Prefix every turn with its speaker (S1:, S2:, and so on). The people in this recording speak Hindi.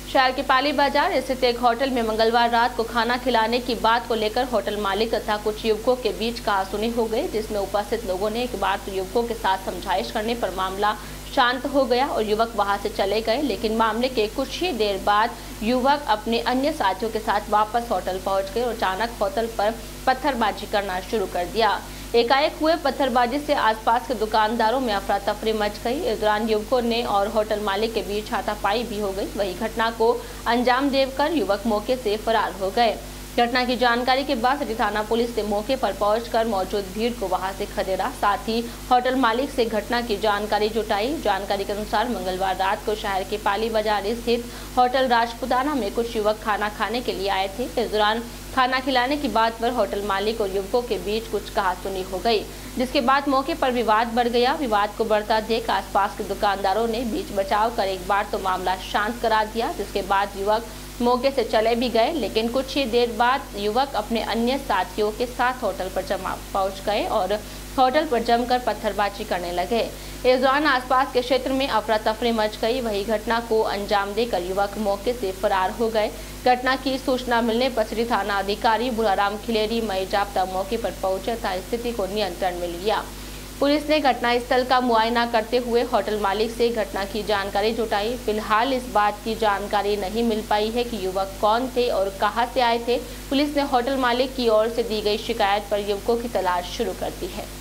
S1: शहर के पाली बाजार स्थित एक होटल में मंगलवार रात को खाना खिलाने की बात को लेकर होटल मालिक तथा कुछ युवकों के बीच कहासुनी हो गई, जिसमें उपस्थित लोगों ने एक बार तो युवकों के साथ समझाइश करने पर मामला शांत हो गया और युवक वहां से चले गए। लेकिन मामले के कुछ ही देर बाद युवक अपने अन्य साथियों के साथ वापस होटल पहुंच गए और अचानक होटल पर पत्थरबाजी करना शुरू कर दिया। एकाएक हुए पत्थरबाजी से आसपास के दुकानदारों में अफरा तफरी मच गई। इस दौरान युवकों ने और होटल मालिक के बीच हाथापाई भी हो गई। वही घटना को अंजाम देकर युवक मौके से फरार हो गए। घटना की जानकारी के बाद सिटी थाना पुलिस ने मौके पर पहुंचकर मौजूद भीड़ को वहां से खदेड़ा, साथ ही होटल मालिक से घटना की जानकारी जुटाई। जानकारी के अनुसार मंगलवार रात को शहर के पाली बाजार स्थित होटल राजपुताना में कुछ युवक खाना खाने के लिए आए थे। इस दौरान खाना खिलाने की बात पर होटल मालिक और युवकों के बीच कुछ कहासुनी हो गई, जिसके बाद मौके पर विवाद बढ़ गया। विवाद को बढ़ता देख आसपास के दुकानदारों ने बीच बचाव कर एक बार तो मामला शांत करा दिया, जिसके बाद युवक मौके से चले भी गए। लेकिन कुछ ही देर बाद युवक अपने अन्य साथियों के साथ होटल पर पहुंच गए और होटल पर जमकर पत्थरबाजी करने लगे। इस दौरान आसपास के क्षेत्र में अफरा तफरी मच गई। वही घटना को अंजाम देकर युवक मौके से फरार हो गए। घटना की सूचना मिलने पर सिटी थाना अधिकारी बुलाराम खिलेरी मई जाप्ता मौके पर पहुंचे तथा स्थिति को नियंत्रण में लिया। पुलिस ने घटनास्थल का मुआयना करते हुए होटल मालिक से घटना की जानकारी जुटाई। फिलहाल इस बात की जानकारी नहीं मिल पाई है कि युवक कौन थे और कहां से आए थे। पुलिस ने होटल मालिक की ओर से दी गई शिकायत पर युवकों की तलाश शुरू कर दी है।